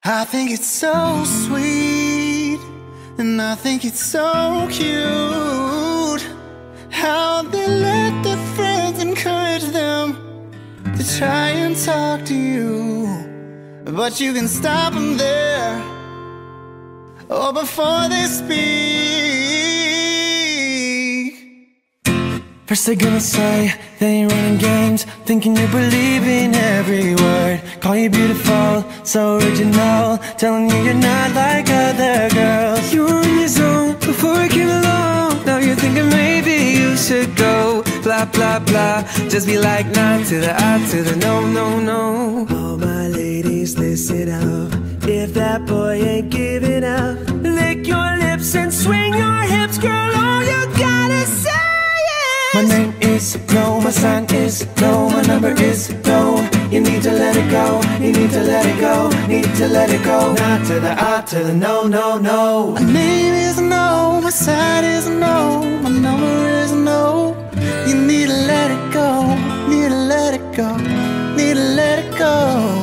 I think it's so sweet, and I think it's so cute how they let their friends encourage them to try and talk to you, but you can stop them there, or before they speak. First they're gonna say they ain't running games, thinking you believe in every word. Call you beautiful, so original, telling you you're not like other girls. You were in your zone before I came along. Now you're thinking maybe you should go. Blah, blah, blah, just be like nah to the I to the no, no, no. All my ladies, listen up. If that boy ain't giving up, lick your lips and swing your hips, girl, all you gotta say. My name is no, my sign is no, my number is no. You need to let it go, you need to let it go, need to let it go. Not to the I to the no, no, no. My name is no, my sign is no, my number is no. You need to let it go, need to let it go, need to let it go.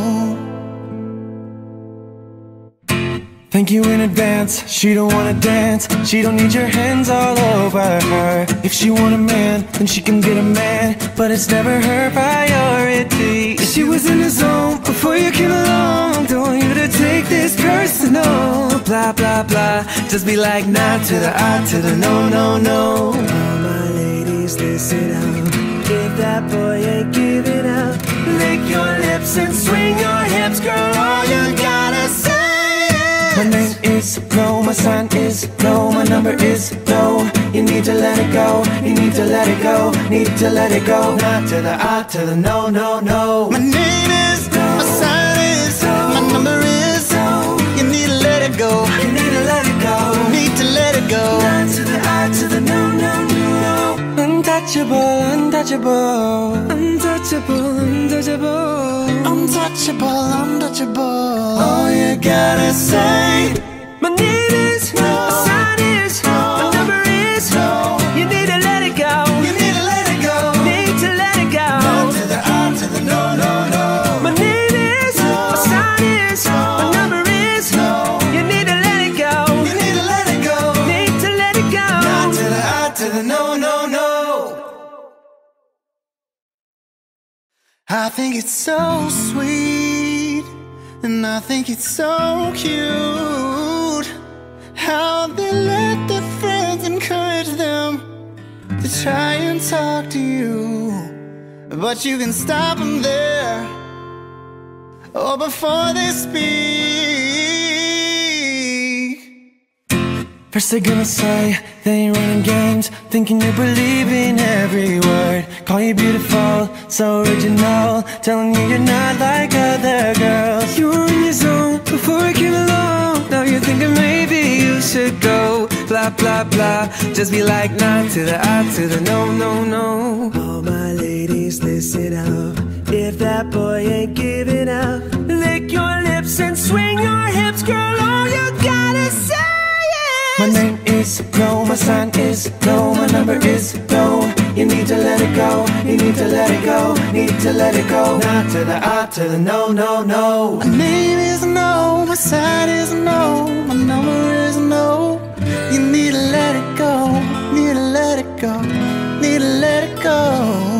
Thank you in advance, she don't wanna dance, she don't need your hands all over her. If she want a man, then she can get a man, but it's never her priority. She was in the zone before you came along, don't want you to take this personal. Blah, blah, blah, just be like nah to the I to the no, no, no. All my ladies, listen up. If that boy ain't giving up, lick your lips and swing your hips, girl, all you gotta say. My name is no, my sign is no, my number is no. You need to let it go, you need to let it go, need to let it go. Not to the I to the no, no, no. My name is no, my sign is no, my number is no. You need to let it go, you need to let it go, need to let it go. Not to the I to the no, no, no. Untouchable, untouchable, untouchable, untouchable, untouchable, untouchable. All you gotta say. My name is no, my sign is no, my number is no. You need to let it go, you need to let it go, need to let it go. Not to the I to the no, no, no. My name is no, my sign is no, my number is no. You need to let it go, you need to let it go, need to let it go. Not to the I to the no, no, no. I think it's so sweet, and I think it's so cute how they let their friends encourage them to try and talk to you, but you can stop them there, or before they speak. First they're gonna say they ain't running games, thinking you believe in every word. Call you beautiful, so original, telling you you're not like other girls. You were in your zone before I came along. Now you're thinking maybe you should go. Blah, blah, blah, just be like nah to the I to the no, no, no. All my ladies, listen up. If that boy ain't giving up, lick your lips and swing your hips, girl, all you gotta say. My name is no, my sign is no, my number is no. You need to let it go, you need to let it go, need to let it go. Not to the I to the no, no, no. My name is no, my sign is no, my number is no. You need to let it go, need to let it go, need to let it go.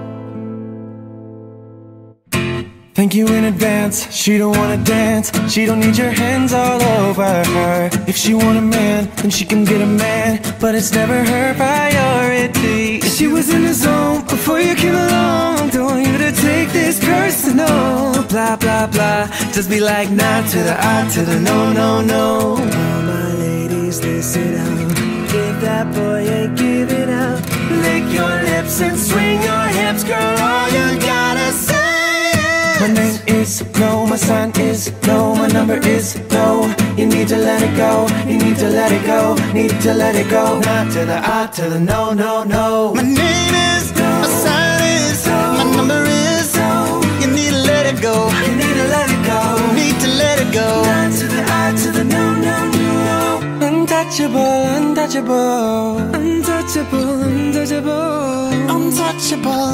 Thank you in advance, she don't wanna dance, she don't need your hands all over her. If she want a man, then she can get a man, but it's never her priority. She was in the zone before you came along, don't want you to take this personal. Blah, blah, blah, just be like nah to the I to the no, no, no. All my ladies, listen up. If that boy ain't giving up, lick your lips and swing your hips, girl, all you gotta say. My name is no, my sign is no, my number is no. You need to let it go, you need to let it go, need to let it go. Not to the I to the no, no, no. My name is no, my sign is no, my number is no. You need to let it go, you need to let it go, need to let it go. Not to the I to the no, no, no. Untouchable, untouchable, untouchable, untouchable, untouchable,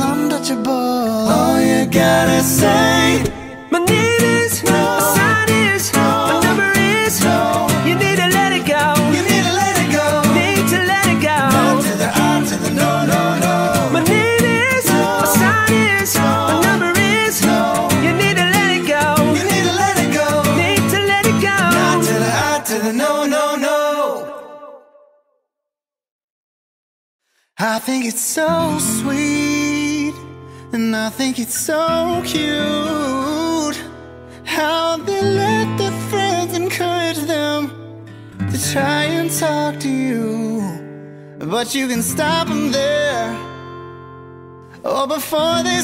untouchable. All you gotta say. My name is no, my sign is no, I think it's so sweet, and I think it's so cute how they let their friends encourage them to try and talk to you, but you can stop them there or before they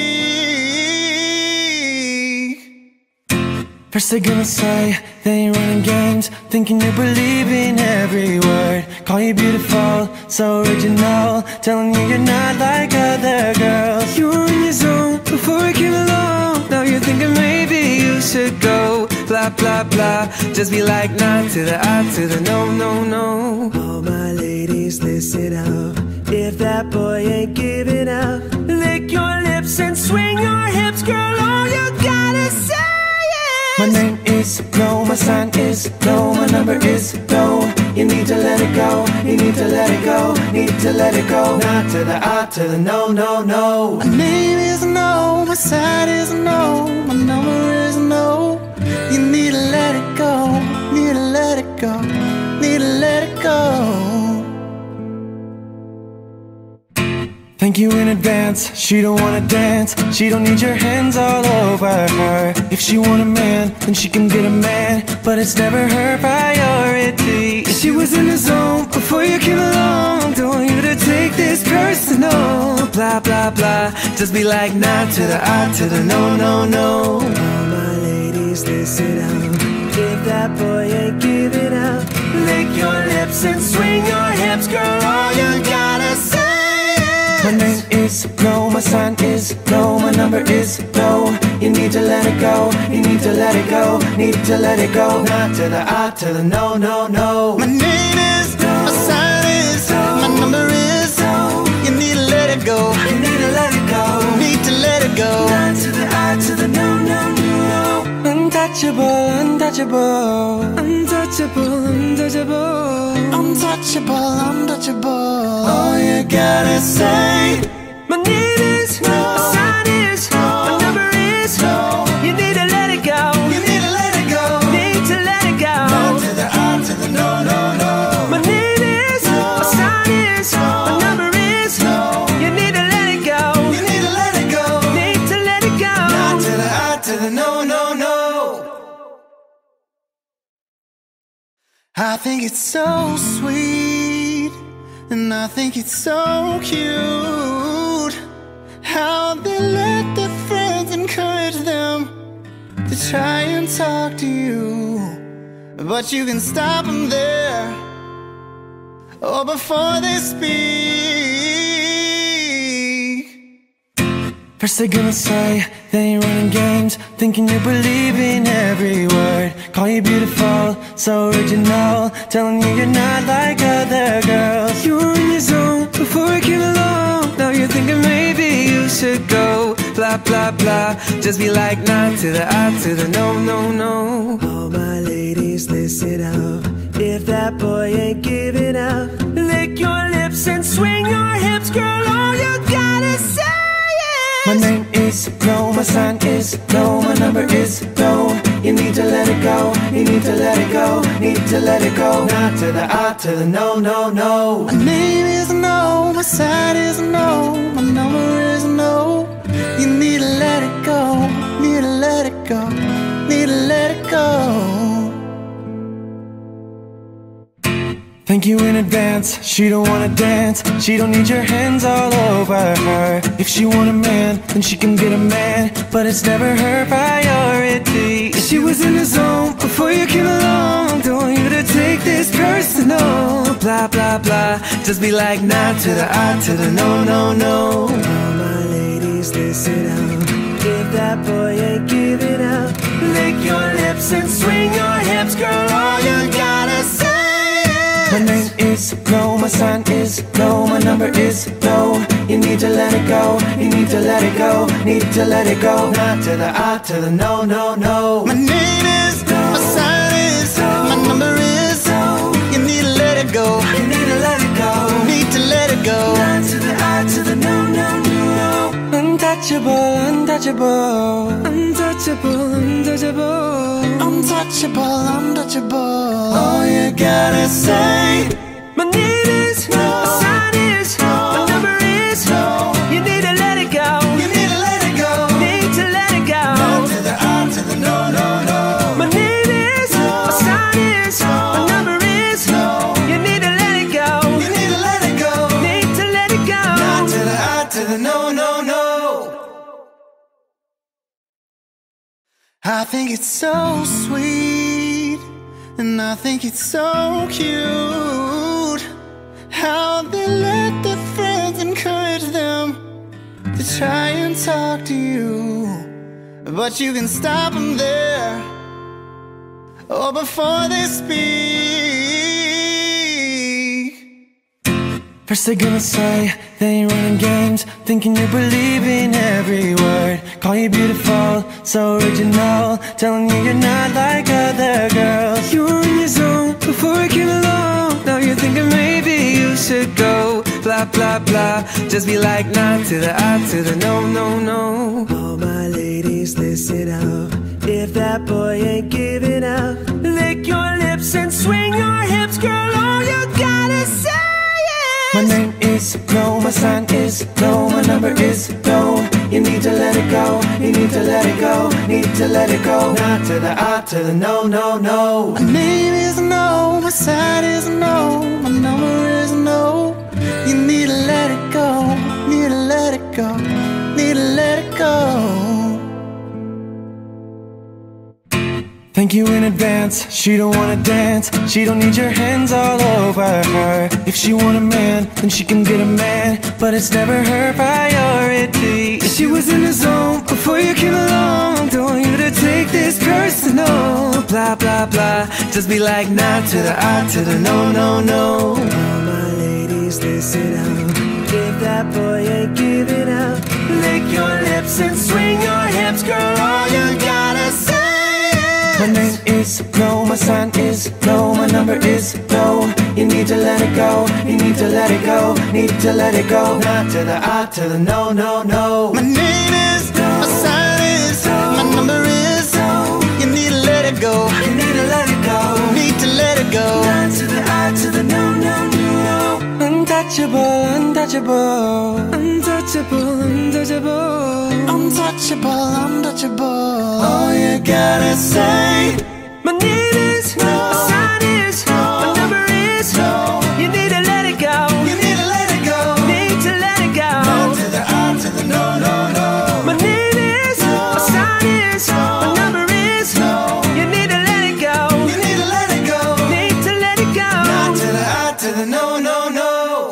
speak. First they're gonna say they ain't running games, thinking you believe in every word. Call you beautiful, so original, telling you you're not like other girls. You were in your zone before I came along. Now you're thinking maybe you should go. Blah, blah, blah, just be like nah to the I to the no, no, no. All my ladies, listen up. If that boy ain't giving up, lick your lips and swing your hips, girl, all you gotta say. My name is no, my sign is no, my number is no. You need to let it go, you need to let it go, need to let it go. Not to the I to the no, no, no. My name is no, my sign is no, my number is no. You need to let it go, need to let it go, need to let it go. Thank you in advance, she don't wanna dance. She don't need your hands all over her. If she want a man, then she can get a man, but it's never her priority. She was in the zone before you came along. Don't want you to take this personal. Blah, blah, blah, just be like nah to the I to the no, no, no. All my ladies, listen up. If that boy ain't giving up, lick your lips and swing your hips, girl, all you gotta say. My name is no, my sign is no, my number is no. You need to let it go, you need to let it go, need to let it go. Not to the I to the no, no, no. My name is no, my sign is no, my number is no. You need to let it go, you need to let it go, need to let it go. Not to the I to the no, no, no. Untouchable, untouchable, untouchable, untouchable, untouchable, untouchable. All you gotta say. My name is no, my sign is no, my number is no. You need to let it go, you need to let it go, need to let it go. Not to the I to the no, no, no. My name is no, my sign is no, my number is no. You need to let it go, you need to let it go, need to let it go. Not to the I to the no, no, no. I think it's so sweet, and I think it's so cute how they let their friends encourage them to try and talk to you, but you can stop them there or before they speak. First they're gonna say they ain't running games, thinking you believe in every word. Call you beautiful, so original, telling you you're not like other girls. You were in your zone before I came along. Now you're thinking maybe you should go. Blah, blah, blah, just be like nah to the I to the no, no, no. All my ladies, listen up. If that boy ain't giving up, lick your lips and swing your hips, girl, all you gotta say. My name is no, my sign is no, my number is no. You need to let it go, you need to let it go, need to let it go. Not to the I to the no, no, no. My name is no, my sign is no, my number is no. You need to let it go, need to let it go, need to let it go. Thank you in advance, she don't wanna dance. She don't need your hands all over her. If she want a man, then she can get a man, but it's never her priority. She was in the zone before you came along. Don't want you to take this personal. Blah, blah, blah, just be like nah to the I to the no, no, no. All my ladies, listen up. If that boy ain't giving up, lick your lips and swing your hips, girl, all you gotta say. My name is no, my sign is no, my number is no. You need to let it go, you need to let it go, need to let it go. Not to the I to the no, no, no. My name is no, my sign is no, my number is no. You need to let it go, you need to let it go, need to let it go. Not to the I to the no, no, no. Untouchable, untouchable, untouchable, untouchable, untouchable, untouchable. All you gotta say. My name is no, my sign is no, I think it's so sweet, and I think it's so cute how they let their friends encourage them to try and talk to you, but you can stop them there, or before they speak. First they're gonna say they ain't running games, thinking you believe in every word. Call you beautiful, so original, telling you you're not like other girls. You were in your zone before I came along. Now you're thinking maybe you should go. Blah, blah, blah, just be like nah to the I to the no, no, no. All my ladies, listen up. If that boy ain't giving up, lick your lips and swing your hips, girl, all you gotta say. My name is no, my sign is no, my number is no. You need to let it go, you need to let it go, need to let it go. Not to the I to the no, no, no. My name is no, my sign is no, my number is no. You need to let it go, need to let it go, need to let it go. Thank you in advance, she don't wanna dance. She don't need your hands all over her. If she want a man, then she can get a man, but it's never her priority. She was in the zone before you came along. Don't want you to take this personal. Blah, blah, blah, just be like nah to the I to the no, no, no. All my ladies, listen up. If that boy ain't giving up, lick your lips and swing your hips, girl, all you gotta say. My name is no, my sign is no, my number is no. You need to let it go, you need to let it go, need to let it go. Not to the I to the no, no, no. My name is no, my sign is no, my number is no. You need to let it go, you need to let it go, need to let it go. not to the I to the no, no, no. Untouchable, untouchable, untouchable, untouchable, Untouchable, untouchable. all you gotta say. My name is no, my sign is no, my number is no. You need to let it go, You need to let it go, need to let it go. not to the I to the no, no, no. My name is no, my sign is no, my number is no. You need to let it go, You need to let it go, need to let it go. not to the I to the no, no, no.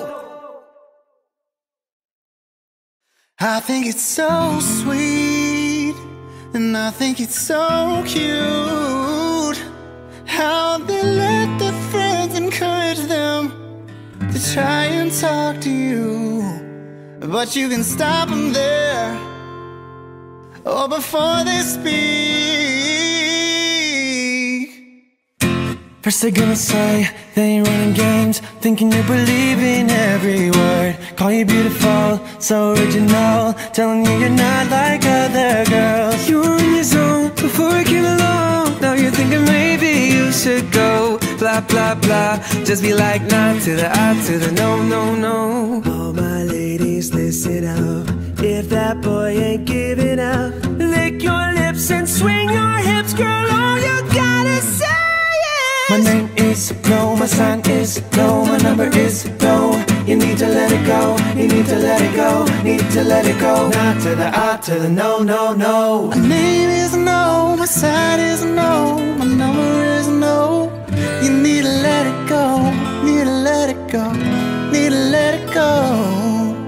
I think it's so sweet, and I think it's so cute how they let their friends encourage them to try and talk to you, but you can stop them there, or before they speak. First they're gonna say they ain't running games, thinking you believe in every word. Call you beautiful, so original, telling you you're not like other girls. You were in your zone before I came along. Now you're thinking maybe you should go. Blah, blah, blah, just be like nah to the I to the no, no, no. All my ladies, listen up. If that boy ain't giving up, lick your lips and swing your hips, girl, all you gotta say. My name is no, my sign is no, my number is no. You need to let it go, you need to let it go, need to let it go. Not to the I to the no, no, no. My name is no, my sign is no, my number is no. You need to let it go, need to let it go, need to let it go.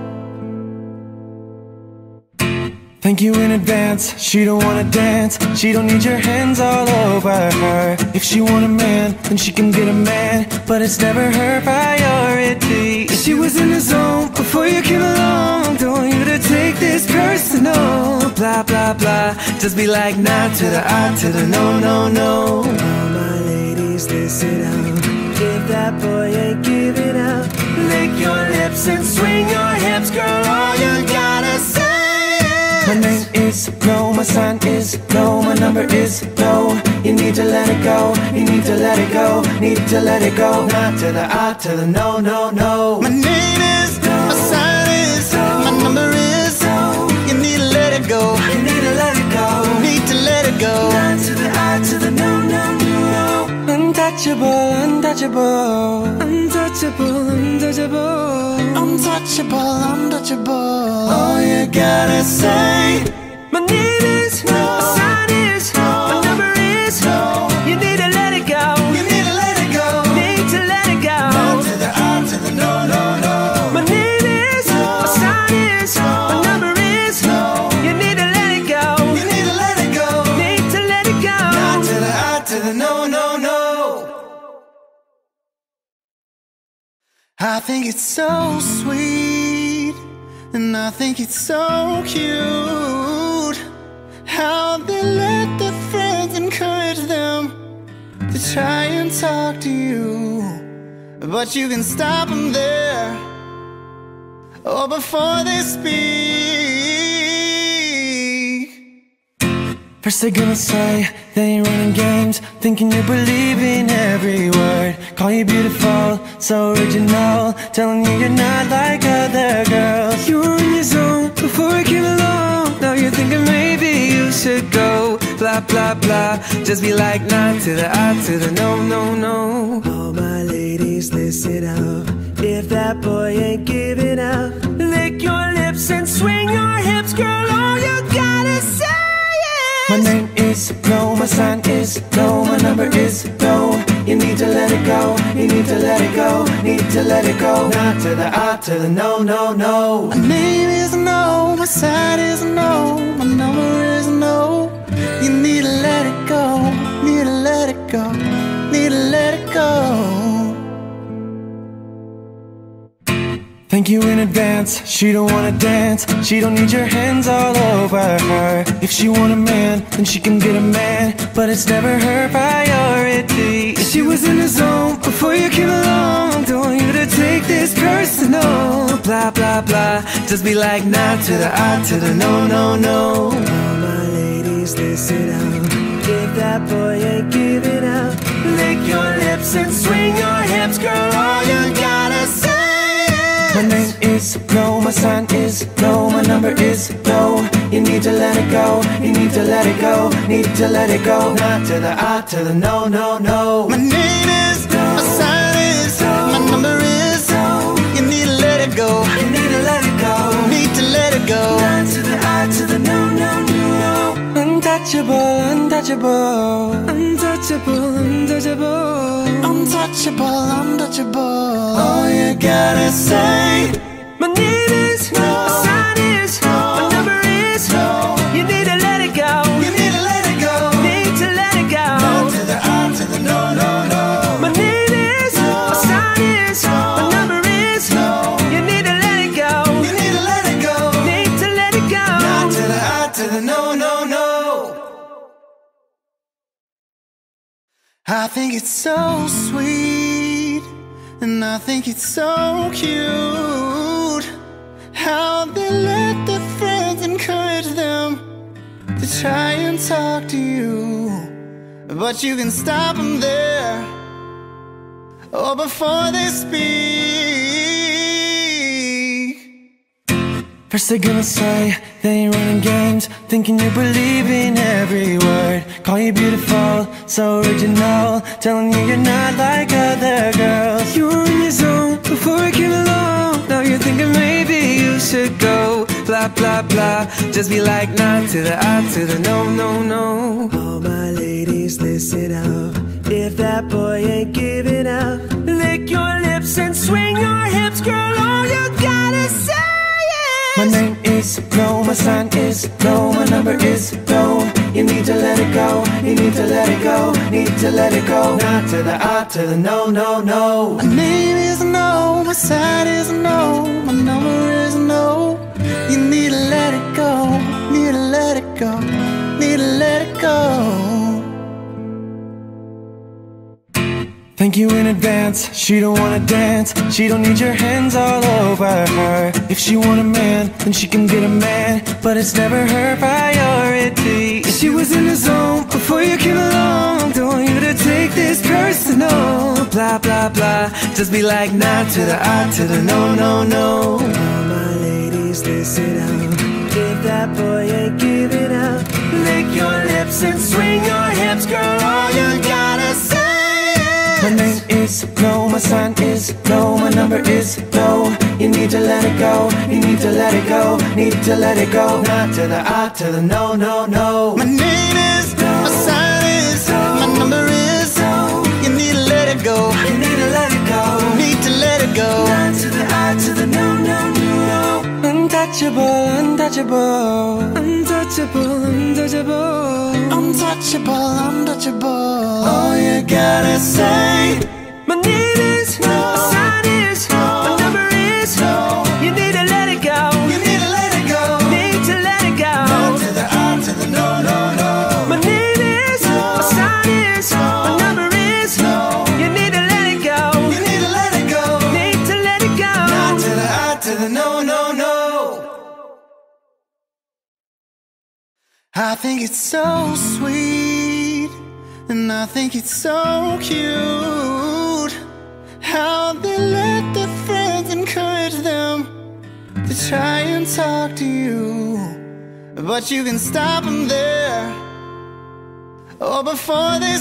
Thank you in advance, she don't wanna dance. She don't need your hands all over her. If she want a man, then she can get a man, but it's never her priority. She was in the zone before you came along. Don't want you to take this personal. Blah, blah, blah, just be like nah to the I to the no, no, no. All my ladies, listen up. If that boy ain't giving up, lick your lips and swing your hips, girl, all you gotta say. My name is no, my sign is no, my number is no. You need to let it go, you need to let it go, need to let it go. Not to the I to the no, no, no. My name is no, my sign is no, my number is no. You need to let it go, You need to let it go, need to let it go. not to the I to the no, no, no. Untouchable, untouchable, untouchable, untouchable, Untouchable, untouchable. all you gotta say. My name is no, my sign is no, no, no, no. I think it's so sweet, and I think it's so cute how they let their friends encourage them to try and talk to you, but you can stop them there, or before they speak. First they're gonna say they ain't running games, thinking you believe in every word. Call you beautiful, so original, telling you you're not like other girls. You were in your zone before I came along, now you're thinking maybe you should go. Blah, blah, blah, just be like nah to the I to the no, no, no. All my ladies, listen up, if that boy ain't giving up, lick your lips and swing your hips, girl, all you gotta say. My name is no, my sign is no, my number is no. You need to let it go, you need to let it go, need to let it go. Not to the I to the no, no, no. My name is no, my sign is no, my number is no. You need to let it go, need to let it go, need to let it go. Thank you in advance, she don't wanna dance, she don't need your hands all over her. If she want a man, then she can get a man, but it's never her priority. She was in the zone before you came along, don't want you to take this personal. Blah, blah, blah, just be like nah to the I to the no, no, no. All my ladies, listen up, if that boy ain't giving up, lick your lips and swing your hips, girl, all you gotta say. My name is no, my sign is no, my number is no. You need to let it go, you need to let it go, need to let it go. Not to the I to the no, no, no. My name is no, my sign is no, my number is no. You need to let it go, you need to let it go, need to let it go. Not to the I to the no, no, no. Untouchable, untouchable, untouchable, untouchable, Untouchable, untouchable. all you gotta say. My name is no, my sign is no, my number is no. You need to let it go, You need to let it go, need to let it go. no to the I to the no, no, no. My name is no, my sign is no, my number is no. You need to let it go, You need to let it go, need to let it go. not to the I to the no, no, no. I think it's so sweet, and I think it's so cute how they let their friends encourage them to try and talk to you, but you can stop them there, or before they speak. First they're gonna say they ain't running games, thinking you believe in every word. Call you beautiful, so original, telling you you're not like other girls. You were in your zone before I came along, now you're thinking maybe you should go. Blah, blah, blah, just be like nah to the I to the no, no, no. All my ladies, listen up, if that boy ain't giving up, lick your lips and swing your hips, girl, all you gotta say. My name is no, my sign is no, my number is no. You need to let it go, you need to let it go, need to let it go. Not to the I to the no, no, no. My name is no, my sign is no, my number is no. You need to let it go, need to let it go, need to let it go. Thank you in advance, she don't wanna dance, she don't need your hands all over her. If she want a man, then she can get a man, but it's never her priority. She was in the zone before you came along, don't want you to take this personal. Blah, blah, blah, just be like nah to the I to the no, no, no. All my ladies, listen up, if that boy ain't giving up, lick your lips and swing your hips, girl, all you gotta say. My name is no, my sign is no, my number is no. You need to let it go, you need to let it go, need to let it go. Not to the I to the no, no, no. My name is no, my sign is no, my number is no. You need to let it go, you need to let it go, need to let it go. not to the I to the no, no, no. Untouchable, untouchable, untouchable, untouchable, untouchable, untouchable. All you gotta say, my name is no, my sign is no, my number is no. You need to let it go. You need to let it go. Need to let it go. No to the I to the no, no, no. My name is no, my sign is no, my number is no. You need to let it go. You need to let it go. Need to let it go. Not to the I to the no, no, no. I think it's so sweet, and I think it's so cute how they let their friends encourage them to try and talk to you, but you can stop them there, or before they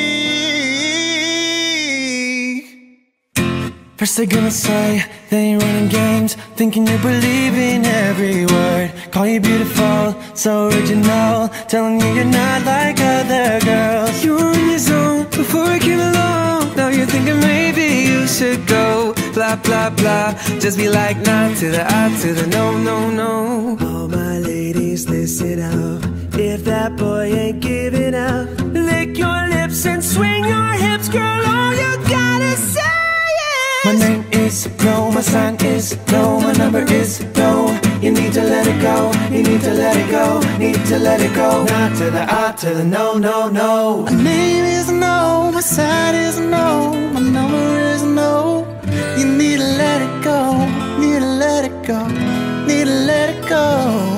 speak. First they're gonna say they ain't running games, thinking you believe in every word. Call you beautiful, so original, telling you you're not like other girls. You were in your zone before I came along. Now you're thinking maybe you should go. Blah, blah, blah, just be like nah to the I to the no, no, no. All my ladies, listen up. If that boy ain't giving up, lick your lips and swing your hips, girl, all you gotta say. My name is no, my sign is no, my number is no. You need to let it go, you need to let it go, need to let it go. Not to the I to the no, no, no. My name is no, my sign is no, my number is no. You need to let it go, need to let it go, need to let it go.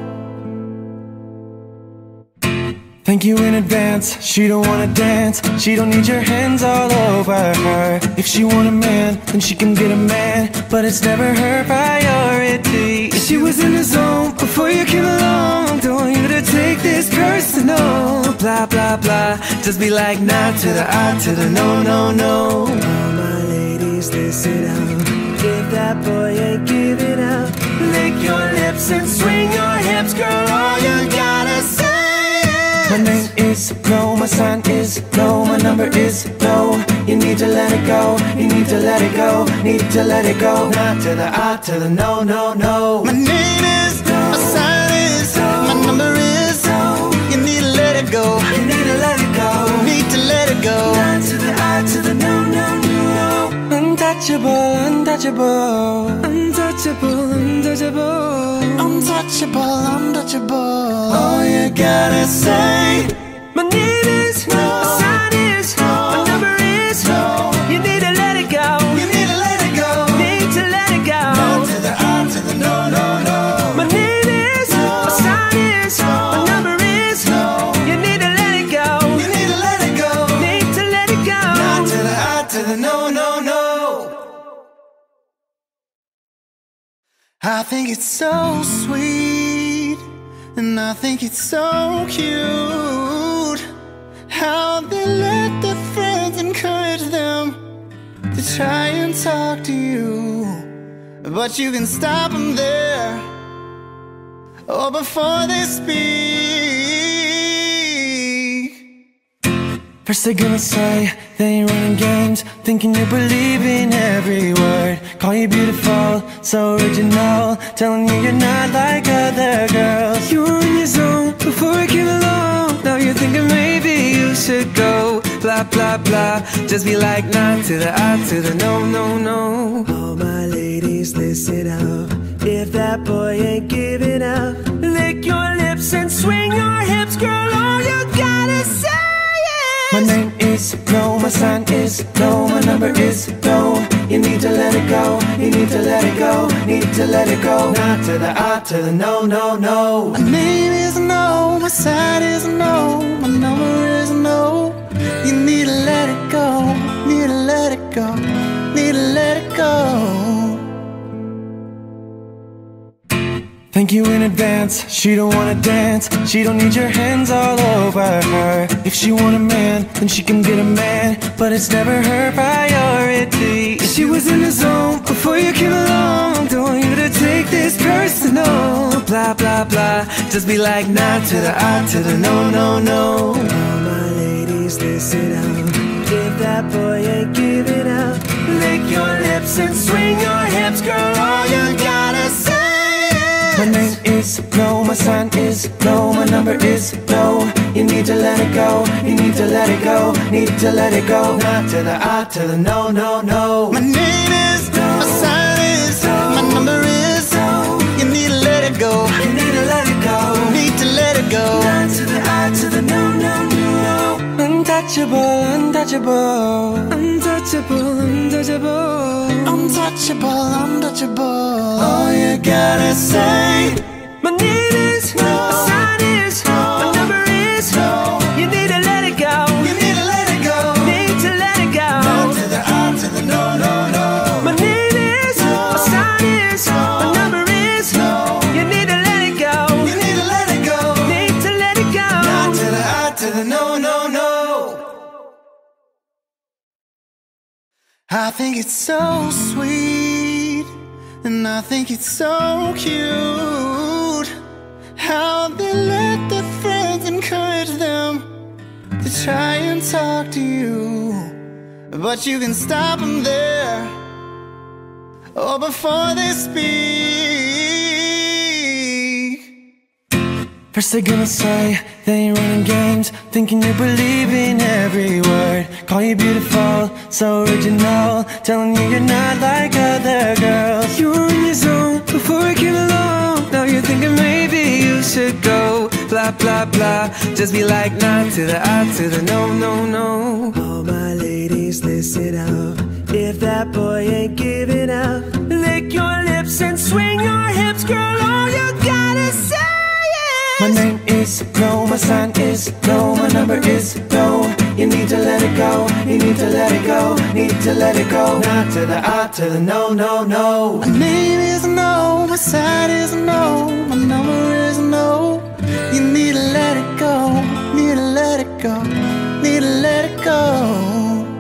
Thank you in advance, she don't wanna dance. She don't need your hands all over her. If she want a man, then she can get a man, but it's never her priority. She was in the zone before you came along. Don't want you to take this personal. Blah, blah, blah, just be like nah to the I to the no, no, no. All my ladies, listen up. If that boy ain't giving up, lick your lips and swing your hips, girl, all you gotta say. My name is no, my sign is no, my number is no. You need to let it go, you need to let it go, need to let it go. Not to the I to the no, no, no. My name is no, my sign is no, my number is no. You need to let it go, you need to let it go, need to let it go. Not to the I to the no, no, no. Untouchable, untouchable, untouchable, untouchable, untouchable, untouchable. All you gotta say, my name is no, my sign is no, my number is no. You need to let it go, you need to let it go, need to let it go. Not to the I to the no, no, no. My name is no, my sign is no, my number is no. You need to let it go, you need to let it go, need to let it go. Not to the I to the no, no, no. I think it's so sweet, and I think it's so cute how they let their friends encourage them to try and talk to you, but you can stop them there, or before they speak. First they're gonna say they ain't running games, thinking you believe in every word. Call you beautiful, so original, telling you you're not like other girls. You were in your zone before I came along. Now you're thinking maybe you should go. Blah, blah, blah, just be like nah to the I to the no, no, no. All my ladies, listen up. If that boy ain't giving up, lick your lips and swing your hips, girl, all you gotta say. My name is no, my sign is no, my number is no. You need to let it go, you need to let it go, need to let it go. Not to the I to the no, no, no. My name is no, my sign is no, my number is no. You need to let it go, need to let it go, need to let it go. Thank you in advance, she don't wanna dance. She don't need your hands all over her. If she want a man, then she can get a man, but it's never her priority. She was in the zone before you came along. Don't want you to take this personal. Blah, blah, blah, just be like nah to the I to the no, no, no. All my ladies, listen up. If that boy ain't giving up, lick your lips and swing your hips, girl, all you gotta say. My name is no, my sign is no, my number is no. You need to let it go, you need to let it go, need to let it go. Not to the I, to the no, no, no. My name is no, my sign is no, my number is no. You need to let it go, you need to let it go, need to let it go. not to the I, to the no, no, no. Untouchable, untouchable, untouchable, untouchable, Untouchable, untouchable. all you gotta say. My name is no, my sign is no, my number is no. You need to let it go, You need to let it go, need to let it go. not to the I, to the no, no, no. My name is my sign is my number is No. You need to let it go, You need to let it go, need to let it go. not to the I, to the no, no, no. I think it's so sweet, and I think it's so cute how they let their friends encourage them to try and talk to you, but you can stop them there, or before they speak. First they're gonna say they ain't running games, thinking you believe in every word. Call you beautiful, so original, telling you you're not like other girls. You were in your zone before I came along, now you're thinking maybe you should go. Blah, blah, blah, just be like nah to the I, to the no, no, no. All my ladies, listen up, if that boy ain't giving up, lick your lips and swing your hips, girl, all you gotta say. My name is no, my sign is no, my number is no. You need to let it go, you need to let it go, need to let it go. Not to the I, to the no, no, no. My name is no, my sign is no, my number is no. You need to let it go, need to let it go, need to let it go.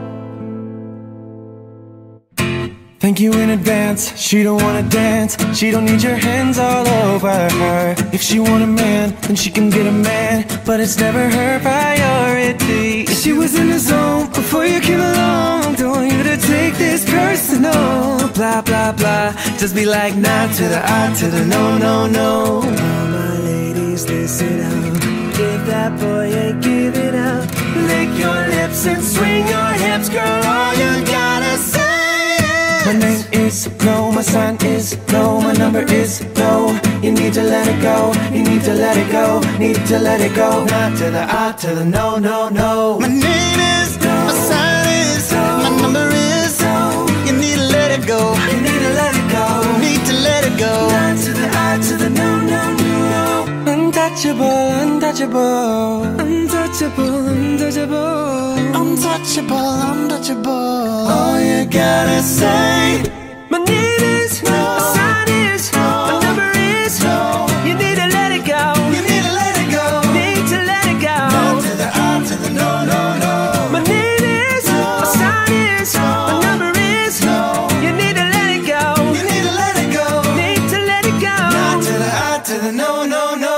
Thank you in advance, she don't wanna dance, she don't need your hands all over her. If she want a man, then she can get a man, but it's never her priority. She was in the zone before you came along, don't want you to take this personal. Blah, blah, blah, just be like nah to the I, to the no, no, no. All my ladies, listen up, if that boy ain't giving up, lick your lips and swing your hips, girl, all you gotta say. My name is no, my sign is no, my number is no. You need to let it go, you need to let it go, need to let it go. Not to the I, to the no, no, no. My name is no, my sign is no, my number is no. You need to let it go, You need to let it go, need to let it go. not to the I, to the no, no, no. Untouchable, untouchable, untouchable, untouchable, Untouchable, untouchable. all you gotta say. My name is no, my sign is no, my number is no. You need to let it go, You need to let it go, need to let it go. not to the I, to the no, no, no. My name is my sign is my number is No. You need to let it go, You need to let it go, need to let it go. not to the I, to the no, no, no.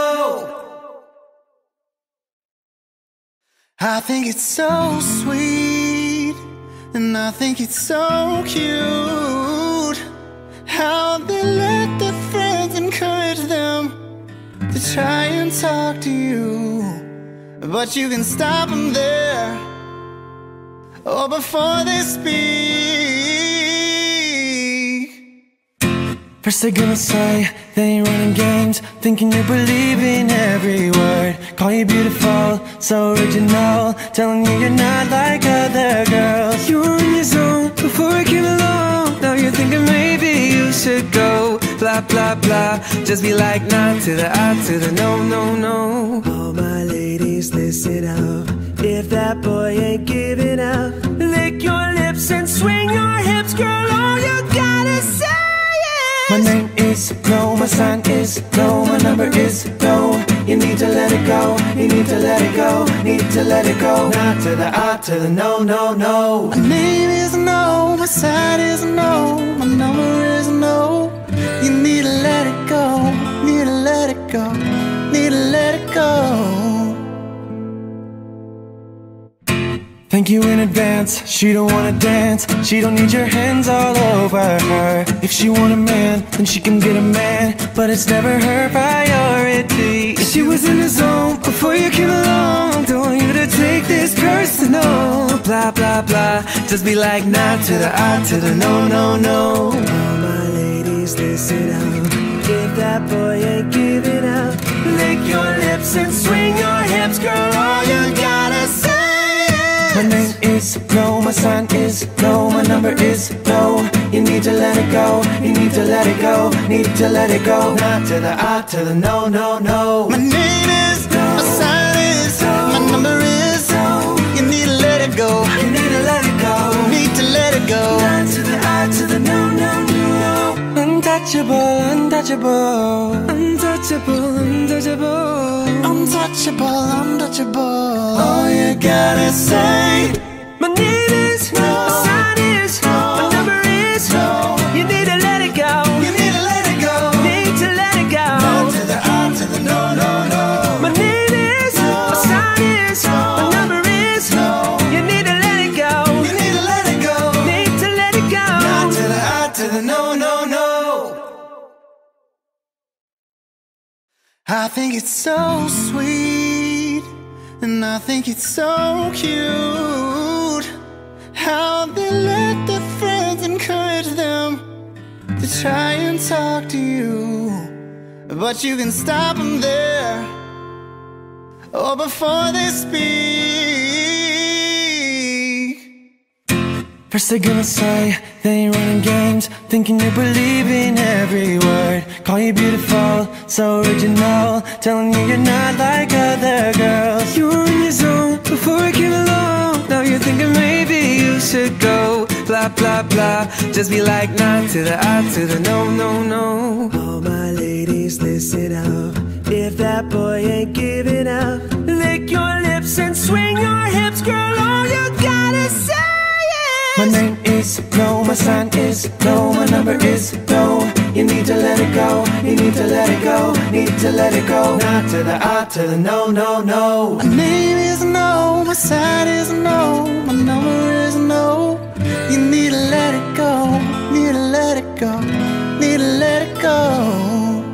I think it's so sweet, and I think it's so cute how they let their friends encourage them to try and talk to you, but you can stop them there, or before they speak. First they're gonna say they ain't running games, thinking you believe in every word. Call you beautiful, so original, telling you you're not like other girls. You were in your zone before I came along, now you're thinking maybe you should go. Blah, blah, blah, just be like nah to the I, to the no, no, no. All my ladies, listen up, if that boy ain't giving up, lick your lips and swing your hips, girl, all you gotta say. My name is no, my sign is no, my number is no. You need to let it go, you need to let it go, need to let it go. Not to the I, to the no, no, no. My name is no, my sign is no, my number is no. You need to let it go, need to let it go, need to let it go. Thank you in advance, she don't wanna dance. She don't need your hands all over her. If she want a man, then she can get a man, but it's never her priority. She was in the zone before you came along. Don't want you to take this personal. Blah, blah, blah, just be like nah to the I to the no, no, no. All my ladies, listen up. If that boy ain't giving up, lick your lips and swing your hips, girl, all you gotta say. My name is no, my sign is no, my number is no. You need to let it go, you need to let it go, need to let it go. Not to the I to the no, no, no. My name is no, my sign is no, my number is no. You need to let it go, you need to let it go, need to let it go. Not to the I to the no, no, no. Untouchable, untouchable, untouchable, untouchable, Untouchable, untouchable. all you gotta say. My name is no, my sign is no, my number is no. You need to let it go, you need to let it go, need to let it go. Not to the I to the no, no, no. My name is no, my sign is no, my number is no. You need to let it go, you need to let it go, need to let it go. Not to the I to the no, no, no. I think it's so sweet, and I think it's so cute how they let their friends encourage them to try and talk to you, but you can stop them there or before they speak. First they're gonna say they ain't running games, thinking you believe in every word. Call you beautiful, so original, telling you you're not like other girls. You were in your zone before I came along. Now you're thinking maybe you should go. Blah, blah, blah, just be like nah to the I to the no, no, no. All my ladies, listen up. If that boy ain't giving up, lick your lips and swing your hips, girl, all you gotta say. My name is no, my sign is no, my number is no. You need to let it go, you need to let it go, need to let it go. Not to the I to the no, no, no. My name is no, my sign is no, my number is no. You need to let it go, need to let it go, need to let it go.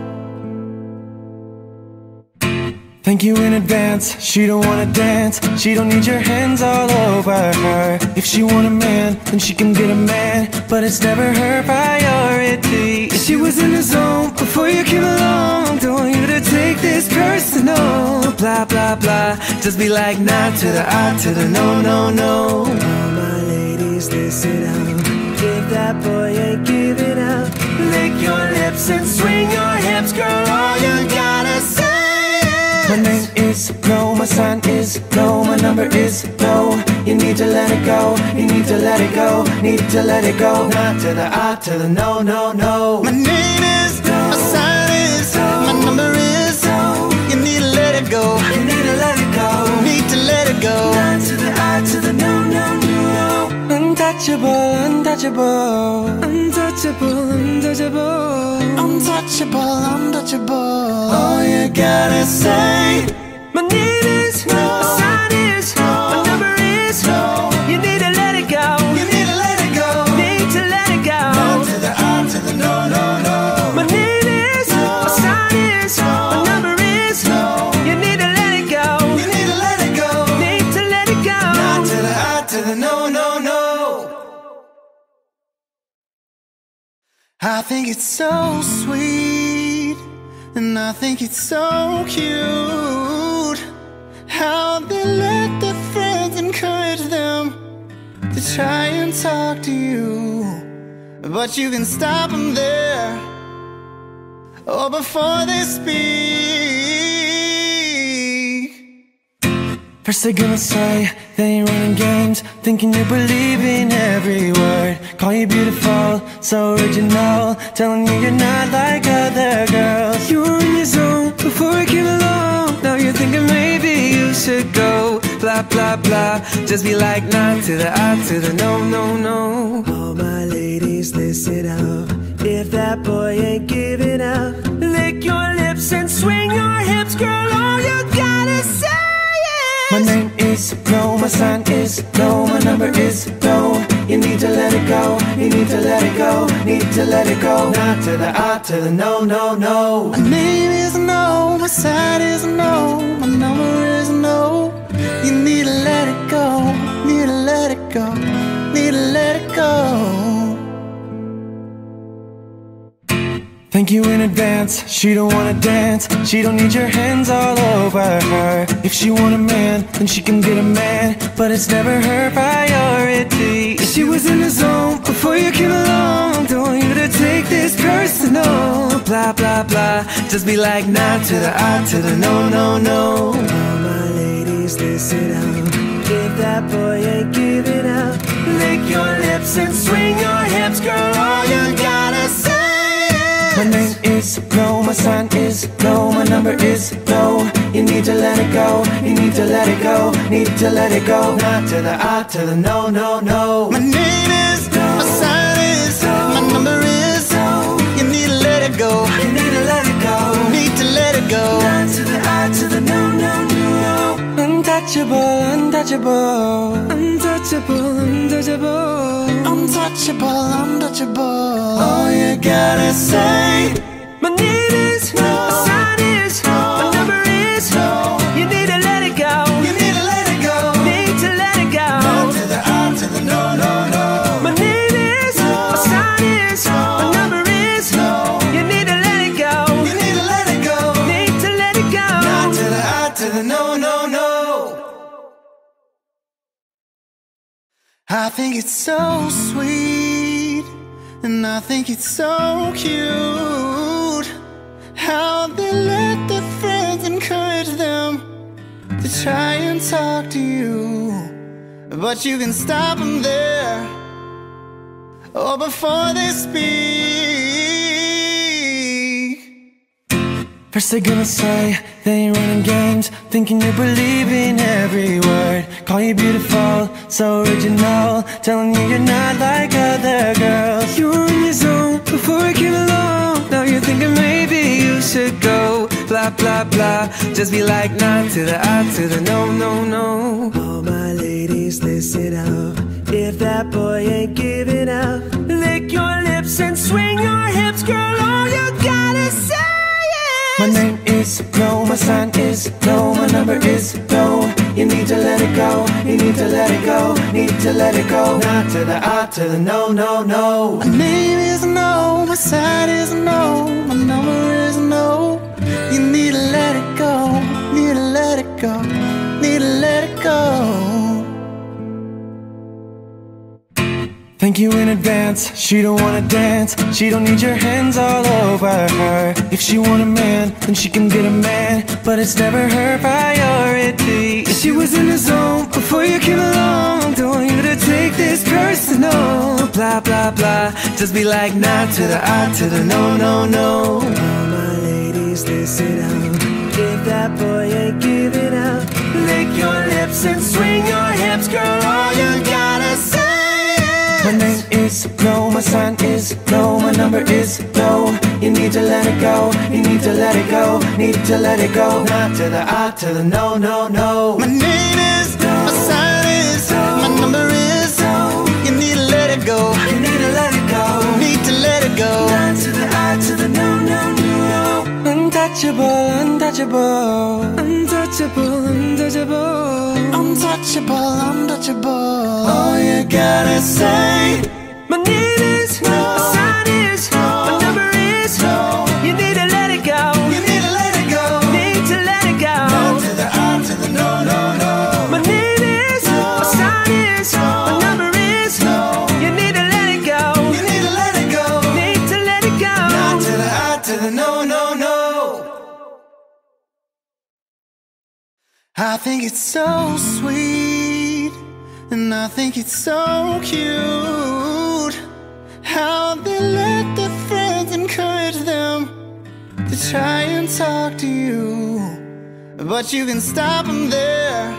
Thank you in advance, she don't wanna dance. She don't need your hands all over her. If she want a man, then she can get a man, but it's never her priority. She was in the zone before you came along. Don't want you to take this personal. Blah, blah, blah, just be like nah to the I to the no, no, no. All my ladies, listen up. If that boy ain't giving up, lick your lips and swing your hips, girl, all you gotta say. My name is no, my sign is no, my number is no. You need to let it go, you need to let it go, need to let it go. Not to the I to the no, no, no. My name is no, my sign is no, my number is no. You need to let it go, you need to let it go, need to let it go. not to the I to the no, no, no. Untouchable, untouchable, untouchable, untouchable, Untouchable, untouchable. all you gotta say. My name is no, my sign is no, my number is no. You need to let it go, you need to let it go, need to let it go. Not to the I to the no, no, no. My name is no, my sign is no, my number is no. You need to let it go, you need to let it go, need to let it go. Not to the I to the no, no, no. I think it's so sweet, and I think it's so cute how they let their friends encourage them to try and talk to you, but you can stop them there or before they speak. First they're gonna say they ain't running games, thinking you believe in every word. Call you beautiful, so original, telling you you're not like other girls. You were in your zone before I came along. Now you're thinking maybe you should go. Blah, blah, blah, just be like nah to the I to the no, no, no. All my ladies, listen up. If that boy ain't giving up, lick your lips and swing your hips, girl, all you gotta say. My My name is no, my sign is no, my number is no. You need to let it go, you need to let it go, need to let it go. Not to the I, to the no, no, no. My name is no, my sign is no, my number is no. You need to let it go, need to let it go, need to let it go. Thank you in advance, she don't wanna dance. She don't need your hands all over her. If she want a man, then she can get a man, but it's never her priority. She was in the zone before you came along. Don't want you to take this personal. Blah, blah, blah, just be like nah to the I, to the no, no, no. All my ladies, listen up. If that boy ain't giving up, lick your lips and swing your hips. Girl, all you gotta say, my name is no, my sign is no, my number is no. You need to let it go, you need to let it go, need to let it go. Not to the I, to the no, no, no. My name is no, my sign is no, my number is no. You need to let it go, you need to let it go, need to let it go. Not to the I, to the no, no, no. Untouchable, untouchable, untouchable, untouchable, untouchable, untouchable. All you gotta say, my name is no, my sign is no, my number is no. You need to let it go, you need to let it go, need to let it go. Not to the I, to the no, no, no. My name is no, my sign is no, my number is no. You need to let it go, you need to let it go, need to let it go. Not to the I, to the no, no, no. I think it's so sweet, and I think it's so cute how they let their friends encourage them to try and talk to you, but you can stop them there, or before they speak. First they're gonna say they ain't running games, thinking you believe in every word. Call you beautiful, so original, telling you you're not like other girls. You were in your zone before I came along. Now you're thinking maybe you should go. Blah, blah, blah, just be like nah to the I, to the no, no, no. All my ladies, listen up. If that boy ain't giving up, lick your lips and swing your hips. Girl, all you gotta say, my name is no, my sign is no, my number is no. You need to let it go, you need to let it go, need to let it go. Not to the I, to the no, no, no. My name is no, my sign is no, my number is no. You need to let it go, need to let it go, need to let it go. Thank you in advance, she don't wanna dance. She don't need your hands all over her. If she want a man, then she can get a man, but it's never her priority. She was in the zone before you came along. Don't want you to take this personal. Blah, blah, blah, just be like nah to the I, to the no, no, no. All my ladies, listen up. If that boy ain't giving up, lick your lips and swing your hips. Girl, all you gotta say, my name is no, my sign is no, my number is no. You need to let it go, you need to let it go, need to let it go. Not to the I, to the no, no, no. My name is no, my sign is no, my number is no. You need to let it go, you need to let it go, need to let it go. Not to the I, to the no, no, no. Untouchable, untouchable, untouchable, untouchable, untouchable, untouchable. All you gotta say, my name is no, my sign is no, my number is no. You need to let it go, you need to let it go, need to let it go. Not to the I, to the no, no, no. My name is no, my sign is no, my number is no. You need to let it go, you need to let it go, need to let it go. Not to the I, to the no, no, no. I think it's so sweet, and I think it's so cute how they let their friends encourage them to try and talk to you, but you can stop them there,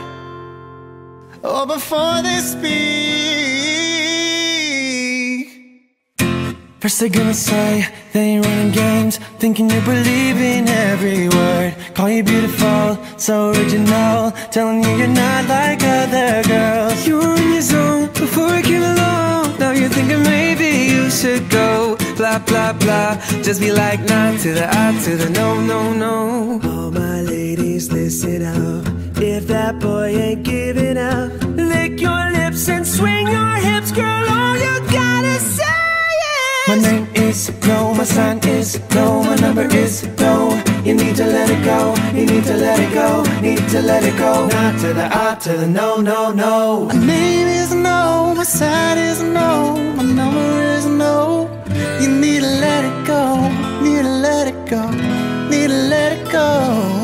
or before they speak. First they're gonna say they ain't running games, thinking you believe in every word. Call you beautiful, so original, telling you you're not like other girls. You were in your zone before I came along. Now you're thinking maybe you should go. Blah, blah, blah, just be like nah to the I to the no, no, no. All my ladies, listen up. If that boy ain't giving up, lick your lips and swing your hips, girl, all you gotta say. My name is no, my sign is no, my number is no. You need to let it go, you need to let it go, need to let it go. Not to the I to the no, no, no. My name is no, my sign is no, my number is no. You need to let it go, need to let it go, need to let it go.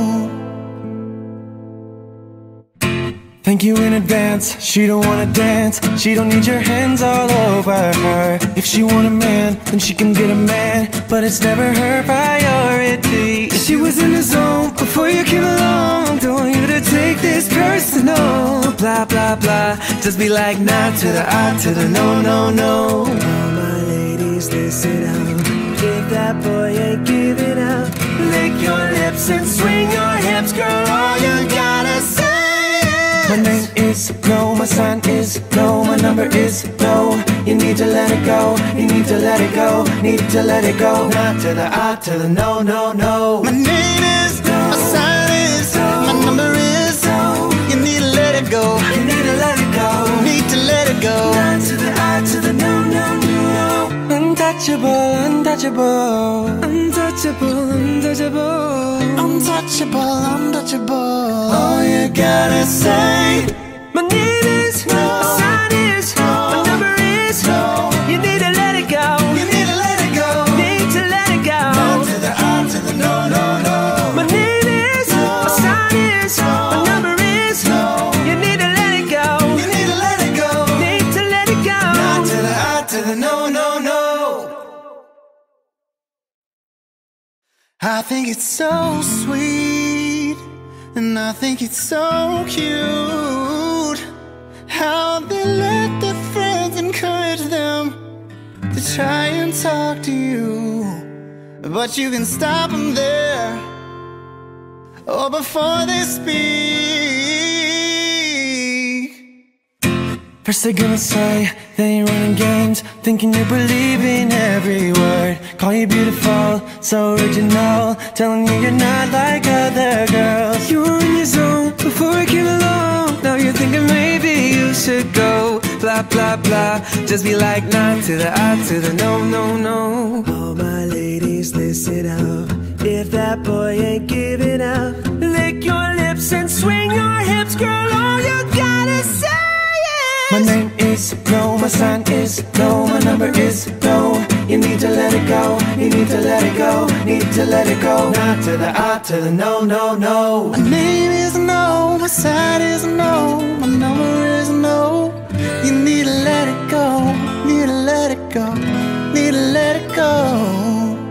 Thank you in advance, she don't wanna dance. She don't need your hands all over her. If she want a man, then she can get a man, but it's never her priority. She was in the zone before you came along. Don't want you to take this personal. Blah, blah, blah, just be like nah to the I to the no, no, no. All my ladies, listen up. If that boy ain't giving up, lick your lips and swing your hips, girl, all you gotta say. My name is no, my sign is no, my number is no. You need to let it go, you need to let it go, need to let it go. Not to the I to the no, no, no. My name is no, my sign is no, my number is no. You need to let it go, you need to let it go, need to let it go. Not to the I to the no, no, no. Untouchable, untouchable, untouchable, untouchable, Untouchable, untouchable. all you gotta say. My name is no, my sign is no, my number is no. You need to let it go, You need to let it go, need to let it go. not to the I to the no, no, no. My name is no, my sign is no, my number is no. You need to let it go, You need to let it go, need to let it go. not to the I to the no, no, no. I think it's so sweet, and I think it's so cute how they let their friends encourage them to try and talk to you, but you can stop them there or before they speak. First they're gonna say they ain't running games, thinking you believe in every word. Call you beautiful, so original, telling you you're not like other girls. You were in your zone before I came along. Now you're thinking maybe you should go. Blah, blah, blah, just be like nah to the I to the no, no, no. All my ladies, listen up. If that boy ain't giving up, lick your lips and swing your hips, girl, all you gotta say. My name is no, my sign is no, my number is no. You need to let it go, you need to let it go, need to let it go. Not to the I to the no, no, no. My name is no, my sign is no, my number is no. You need to let it go, need to let it go, need to let it go.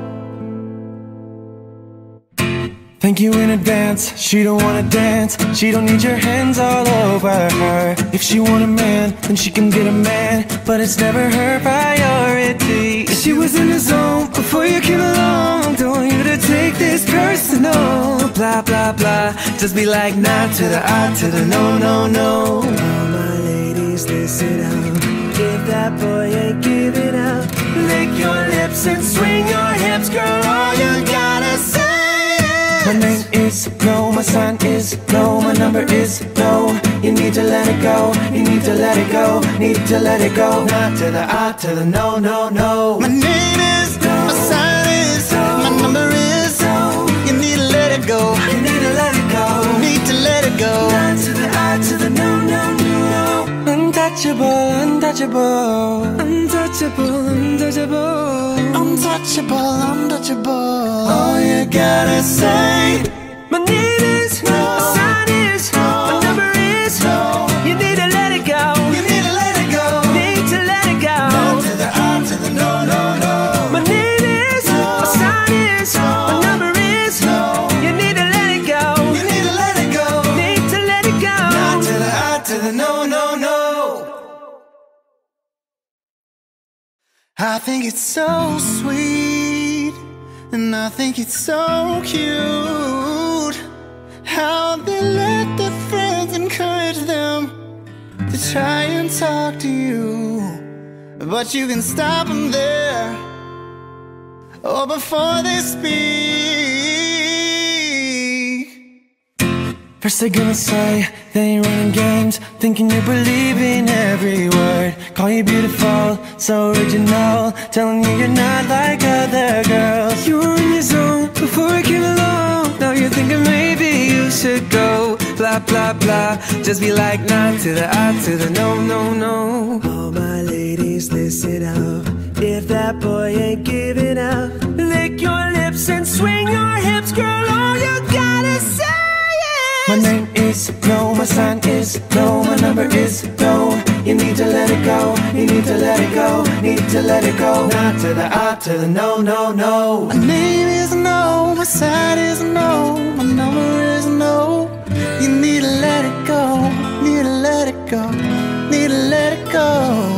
Thank you in advance, she don't wanna dance. She don't need your hands all over her. If she want a man, then she can get a man, but it's never her priority. She was in the zone before you came along. Don't want you to take this personal. Blah, blah, blah, just be like nah to the I to the no, no, no. All my ladies, listen up. If that boy ain't giving up, lick your lips and swing your hips, girl, all you gotta say. My name is no, my sign is no, my number is no. You need to let it go, you need to let it go, need to let it go. Not to the I to the no, no, no. My name is no, my sign is no, my number is no. You need to let it go, you need to let it go, need to let it go. not to the I to the no, no, no. Untouchable, untouchable, untouchable, untouchable, Untouchable, untouchable. all you gotta say. My name is no, my sign is no, my number is no. You need to let it go, You need to let it go, need to let it go. not to the I to the no, no, no. My name is no, my sign is no, my number is no. You need to let it go, You need to let it go, need to let it go. not to the I to the no, no, no. I think it's so sweet, and I think it's so cute how they let their friends encourage them to try and talk to you, but you can stop them there, or before they speak. First they're gonna say they ain't running games, thinking you believe in every word. Call you beautiful, so original, telling you you're not like other girls. You were in your zone before I came along. Now you're thinking maybe you should go. Blah, blah, blah, just be like nah to the I to the no, no, no. All my ladies, listen up. If that boy ain't giving up, lick your lips and swing your hips, girl, all you gotta say. My name is no, my sign is no, my number is no. You need to let it go, you need to let it go, need to let it go. Not to the I to the no, no, no. My name is no, my sign is no, my number is no. You need to let it go, need to let it go, need to let it go.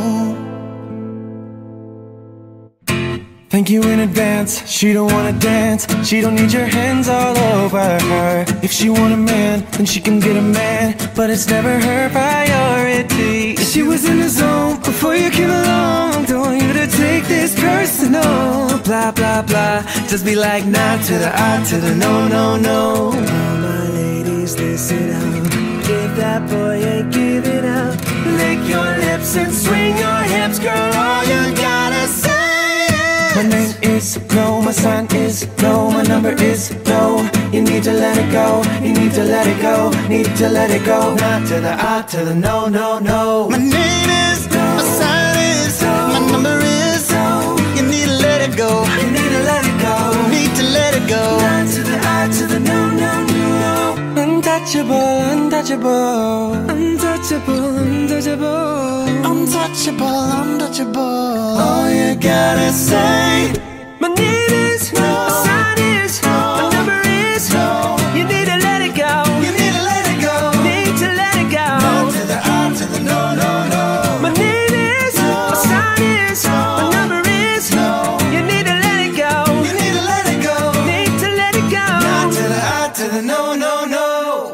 Thank you in advance, she don't wanna dance. She don't need your hands all over her. If she want a man, then she can get a man, but it's never her priority. She was in the zone before you came along. Don't want you to take this personal. Blah, blah, blah, just be like nah to the I to the no, no, no. All my ladies, listen up. If that boy ain't giving up, lick your lips and swing your hips, girl, all you gotta say. My name is no, my sign is no, my number is no. You need to let it go, you need to let it go, need to let it go. Not to the I to the no, no, no. My name is no, my sign is no, my number is no. You need to let it go, you need to let it go, need to let it go. Not to the I to the no, no, no. Untouchable, untouchable, untouchable, untouchable, untouchable, untouchable. All you gotta say. My name is no, my sign is no, my number is no. You need to let it go, you need to let it go, need to let it go. Not to the I to the no, no, no. My name is no, my sign is no, my number is no. You need to let it go, you need to let it go, need to let it go. Not to the I to the no, no, no.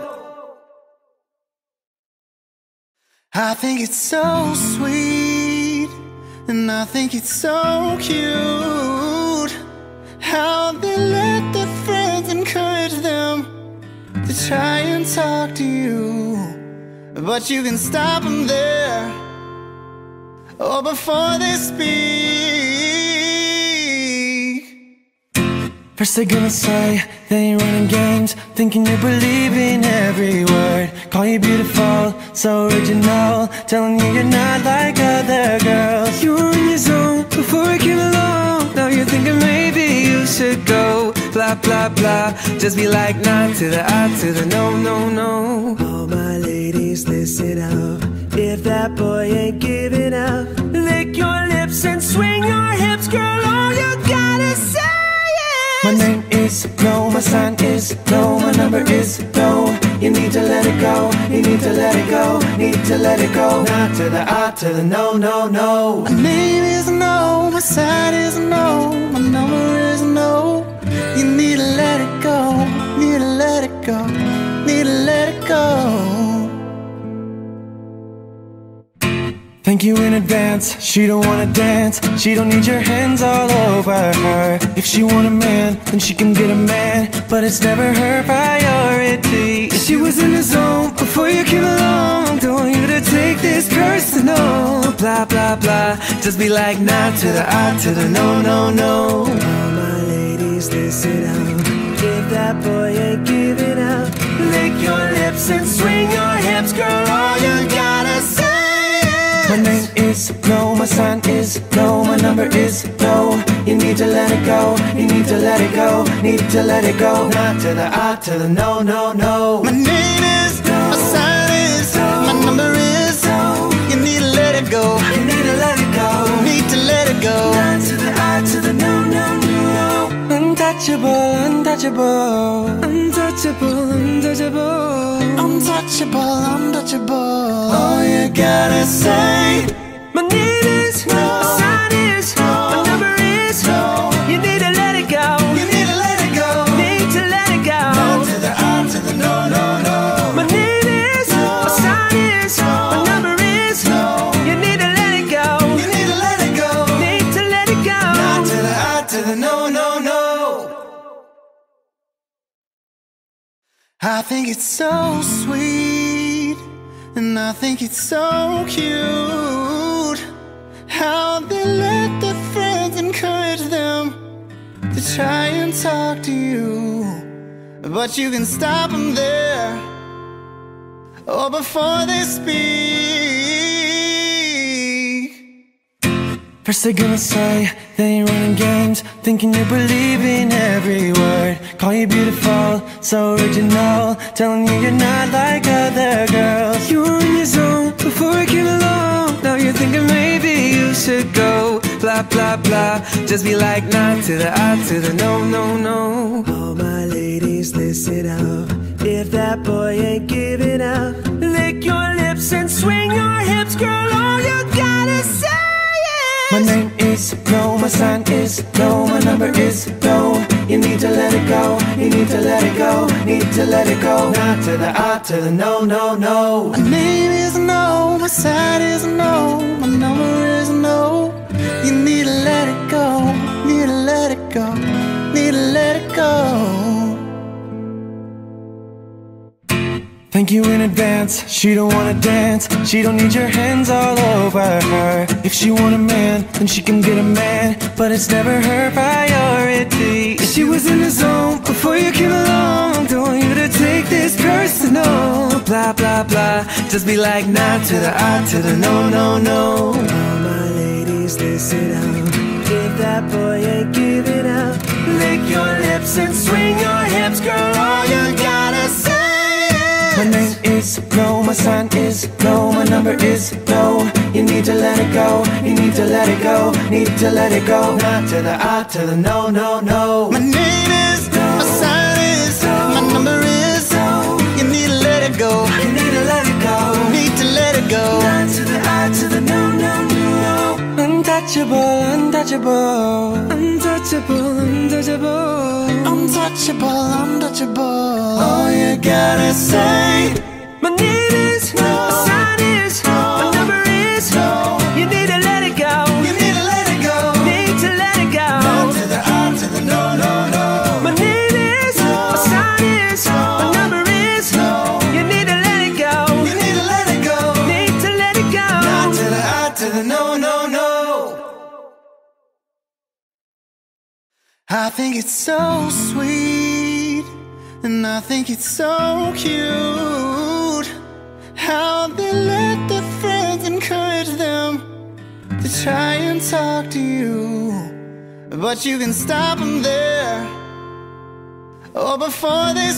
I think it's so sweet, and I think it's so cute how they let their friends encourage them to try and talk to you, but you can stop them there, or before they speak. First they're gonna say they ain't running games, thinking you believe in every word. Call you beautiful, so original, telling you you're not like other girls. You were in your zone before I came along. Now you're thinking maybe you should go. Blah, blah, blah, just be like nah to the I to the no, no, no. All my ladies, listen up. If that boy ain't giving up, lick your lips and swing your hips, girl, all you gotta say. My name is no, my sign is no, my number is no. You need to let it go, you need to let it go, need to let it go. Not to the I to the no, no, no. My name is no, my sign is no, my number is no. You need to let it go, need to let it go, need to let it go. Thank you in advance, she don't wanna dance. She don't need your hands all over her. If she want a man, then she can get a man, but it's never her priority. She was in the zone before you came along. Don't want you to take this personal. Blah, blah, blah, just be like nah to the I to the no, no, no. All my ladies, listen up. If that boy ain't giving up, lick your lips and swing your hips, girl, all you gotta say. My name is no, my sign is no, my number is no. You need to let it go, you need to let it go, need to let it go. Not to the I to the no, no, no. My name is no, my sign is no, my number is no. You need to let it go, you need to let it go, need to let it go. Not to the I to the no, no, no. Untouchable, untouchable, untouchable, untouchable, untouchable, untouchable. All you gotta say. My name is no, my sign is no, I think it's so sweet, and I think it's so cute how they let their friends encourage them to try and talk to you, but you can stop them there, or before they speak. First they're gonna say they ain't running games, thinking you believe in every word. Call you beautiful, so original, telling you you're not like other girls. You were in your zone before I came along, now you're thinking maybe you should go. Blah, blah, blah, just be like nah to the I to the no, no, no. All my ladies, listen up, if that boy ain't giving up, lick your lips and swing your hips, girl, all you gotta say. My name is no, my sign is no, my number is no. You need to let it go, you need to let it go, need to let it go. Not to the I to the no, no, no. My name is no, my sign is no, my number is no. You need to let it go, need to let it go, need to let it go. Thank you in advance, she don't wanna dance, she don't need your hands all over her. If she want a man, then she can get a man, but it's never her priority. She was in the zone before you came along, don't want you to take this personal. Blah, blah, blah, just be like nah to the I to the no, no, no. All my ladies, listen up, if that boy ain't giving up, lick your lips and swing your hips, girl, all you gotta say. My name is no, my sign is no, my number is no. You need to let it go, you need to let it go, need to let it go. Not to the I to the no, no, no. My name is no, my sign is no, my number is no. You need to let it go, you need to let it go, need to let it go. Not to the I to the no, no, no. Untouchable, untouchable, untouchable, untouchable, untouchable, untouchable. All you gotta say. My name is no, my sign is no, my number is no. You need to let it go, you need to let it go, need to let it go. No to the I to the no, no, no. My name is no, my sign is no, my number is no. You need to let it go, you need to let it go, need to let it go. Not to the I to the no, no, no. I think it's so sweet, and I think it's so cute how they let their friends encourage them to try and talk to you, but you can stop them there, or before they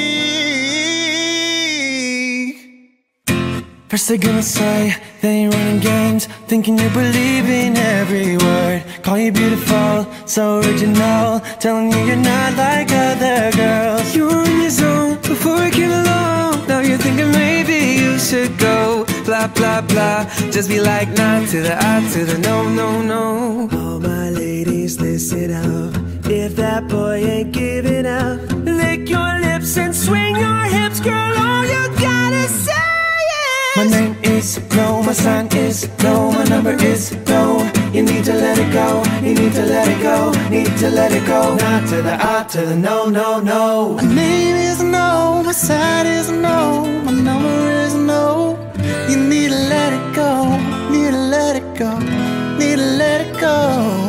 speak. First they're gonna say they ain't running games, thinking you believe in every word. Call you beautiful, so original, telling you you're not like other girls. You were in your zone before I came along, now you're thinking maybe you should go. Blah, blah, blah, just be like nah to the I to the no, no, no. All my ladies, listen up, if that boy ain't giving up, lick your lips and swing your hips, girl, all you gotta say. My name is no, my sign is no, my number is no. You need to let it go, you need to let it go, need to let it go. Not to the I to the no, no, no. My name is no, my sign is no, my number is no. You need to let it go, need to let it go, need to let it go.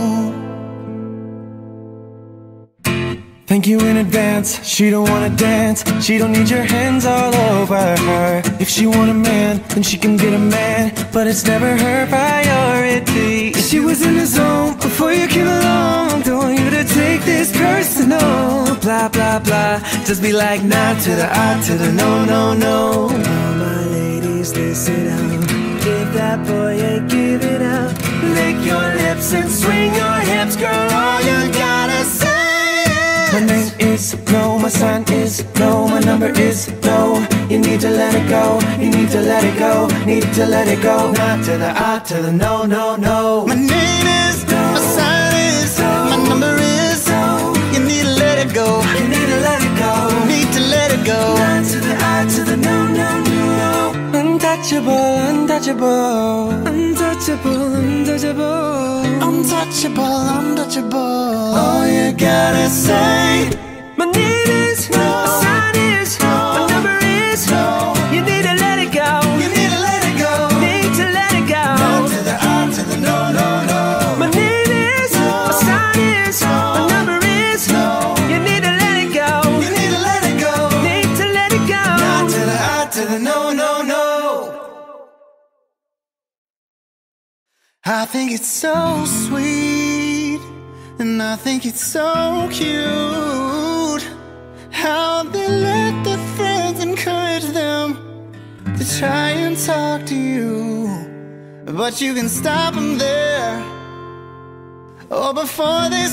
Thank you in advance, she don't wanna dance, she don't need your hands all over her. If she want a man, then she can get a man, but it's never her priority. She was in the zone before you came along, don't want you to take this personal. Blah, blah, blah, just be like nah to the I to the no, no, no. All my ladies, listen up, if that boy ain't giving up, lick your lips and swing your hips, girl, all you gotta say. My name is no, my sign is no, my number is no. You need to let it go, you need to let it go, need to let it go. Not to the I to the no, no, no. My name is no, my sign is no, my number is no. You need to let it go, you need to let it go, need to let it go. Not to the I to the no, no, no. Untouchable, untouchable, untouchable, untouchable, untouchable, untouchable. All you gotta say. My name is no, my sign is no, I think it's so sweet, and I think it's so cute how they let their friends encourage them to try and talk to you, but you can stop them there, or before they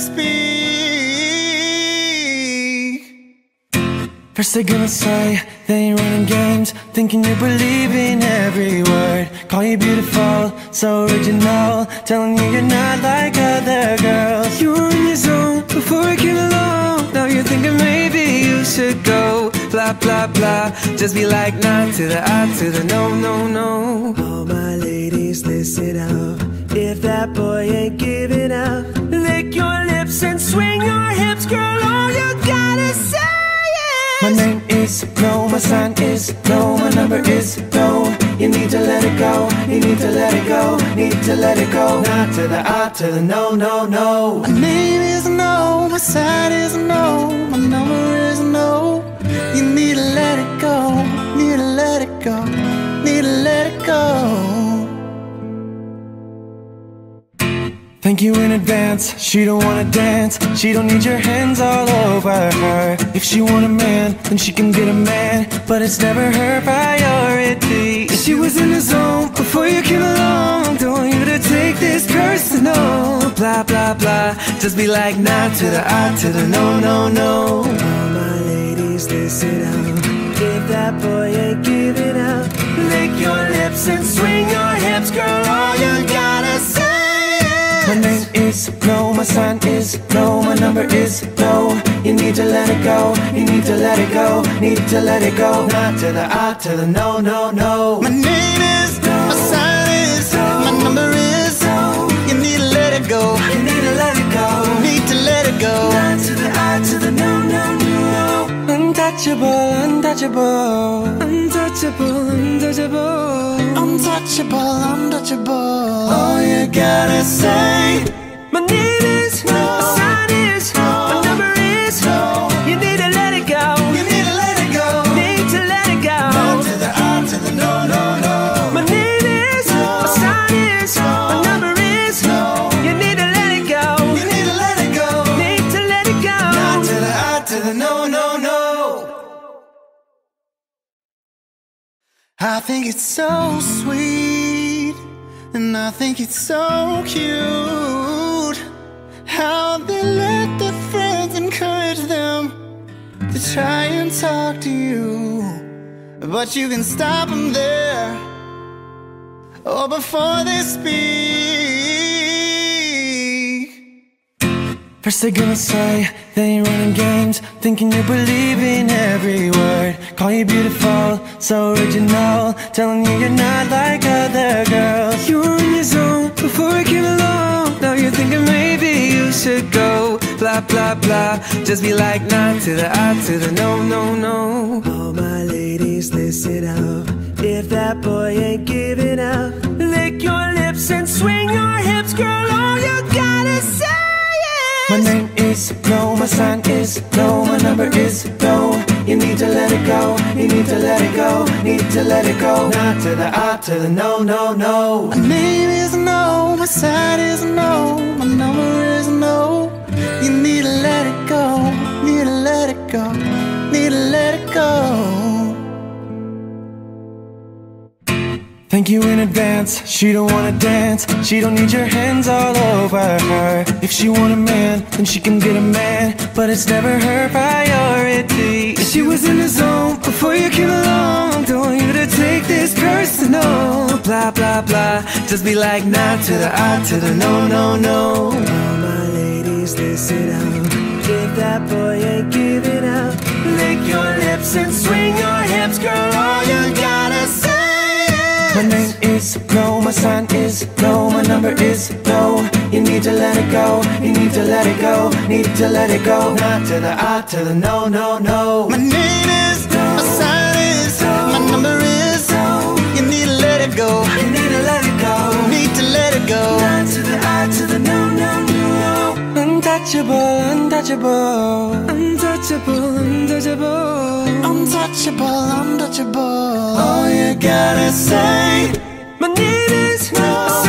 speak. First they're gonna say they ain't running games, thinking you believe in every word. Call you beautiful, so original, telling you you're not like other girls. You were in your zone before I came along. Now you're thinking maybe you should go. Blah, blah, blah, just be like nah to the I to the no, no, no. All my ladies, listen up. If that boy ain't giving up, lick your lips and swing your hips, girl, all you gotta say. My name is no, my sign is no, my number is no. You need to let it go, you need to let it go, need to let it go. Not to the I to the no, no, no. My name is no, my sign is no, my number is no. You need to let it go, need to let it go, need to let it go. Thank you in advance, she don't wanna dance. She don't need your hands all over her. If she want a man, then she can get a man, but it's never her priority. She was in the zone before you came along. Don't want you to take this personal. Blah, blah, blah, just be like nah to the I to the no, no, no. All my ladies, listen up. If that boy ain't giving up, lick your lips and swing your hips, girl, all you gotta say. My name is no, my sign is no, my number is no. You need to let it go, you need to let it go, need to let it go. Not to the I to the no, no, no. My name is no, my sign is no, my number is no. You need to let it go, you need to let it go, need to let it go. not to the I to the no, no, no. Untouchable, untouchable, untouchable, untouchable, Untouchable, untouchable. all you gotta say. My name is no, my sign is no, my number is no. You need to let it go, You need to let it go, need to let it go. not to the I to the no, no, no. My name is no, my sign is no, my number is no. You need to let it go, You need to let it go, need to let it go. not to the I to the no, no, no. I think it's so sweet, and I think it's so cute how they let their friends encourage them to try and talk to you, but you can stop them there, or before they speak. First they're gonna say they ain't running games, thinking you believe in every word. Call you beautiful, so original, telling you you're not like other girls. You were in your zone before I came along. Now you're thinking maybe you should go. Blah, blah, blah, just be like nah to the I to the no, no, no. All my ladies, listen up. If that boy ain't giving up, lick your lips and swing your hips, girl, all you gotta say. My name is no, my sign is no, my number is no. You need to let it go, you need to let it go, need to let it go. Not to the I to the no, no, no. My name is no, my sign is no, my number is no. You need to let it go, need to let it go, need to let it go. Thank you in advance, she don't wanna dance. She don't need your hands all over her. If she want a man, then she can get a man, but it's never her priority. She was in the zone before you came along. Don't want you to take this personal. Blah, blah, blah, just be like nah to the I to the no, no, no. All my ladies, listen up. If that boy ain't giving up, lick your lips and swing your hips, girl, all you gotta say. My name is no, my sign is no, my number is no. You need to let it go, you need to let it go, need to let it go. Not to the I to the no, no, no. My name is no, my sign is no, my number is no. You need to let it go, You need to let it go, need to let it go. not to the I to the no, no, no. Untouchable, untouchable, untouchable, untouchable, Untouchable, untouchable. all you gotta say. My name is no,